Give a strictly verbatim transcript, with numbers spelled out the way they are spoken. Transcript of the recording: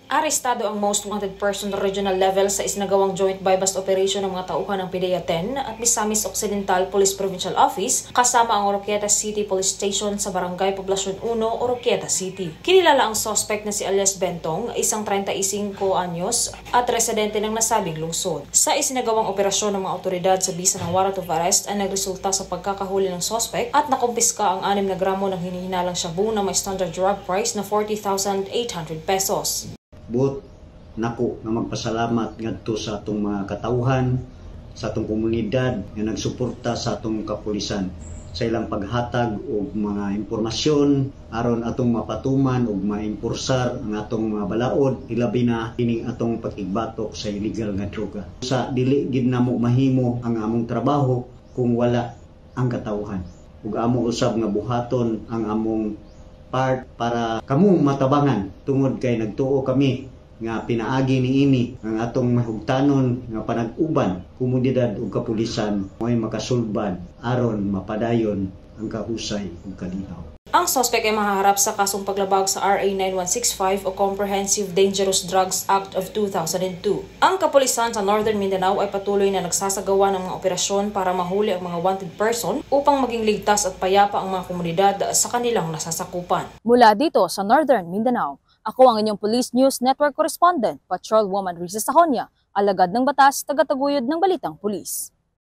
Arestado ang most wanted person regional level sa isinagawang joint buy-bust operation ng mga tauhan ng P D E A ten at Misamis Occidental Police Provincial Office kasama ang Oroquieta City Police Station sa Barangay Poblacion one, Oroquieta City. Kinilala ang suspect na si alias Bentong, isang thirty-five anyos at residente ng nasabing lungsod. Sa isinagawang operasyon ng mga otoridad sa bisa ng warrant of arrest ay nagresulta sa pagkakahuli ng suspect at nakumpiska ang anim na gramo ng hinihinalang shabu na may standard drug price na forty thousand eight hundred pesos. But nako nga magpasalamat ngadto sa atong mga katawhan, sa atong komunidad nga nagsuporta sa atong kapulisan sa ilang paghatag og mga impormasyon aron atong mapatuman og maimpursar ang atong mga balaod, ilabi na kining atong pakigbatok sa illegal nga droga. Sa dili gid namo mahimo ang among trabaho kung wala ang katawhan. Ug amo usab nga buhaton ang among part para kamong matabangan tungod kay nagtuo kami nga pinaagi niini ang atong mahugtanon nga panag-uban komunidad ug kapulisan mo'y makasulbad aron mapadayon ang kahusay ug kalinaw. Ang suspect ay mahaharap sa kasong paglabag sa R A nine one six five o Comprehensive Dangerous Drugs Act of two thousand two. Ang kapulisan sa Northern Mindanao ay patuloy na nagsasagawa ng mga operasyon para mahuli ang mga wanted person upang maging ligtas at payapa ang mga komunidad sa kanilang nasasakupan. Mula dito sa Northern Mindanao, ako ang inyong Police News Network Correspondent, Patrolwoman Risa Sahonia, alagad ng batas, tagataguyod ng Balitang Pulis.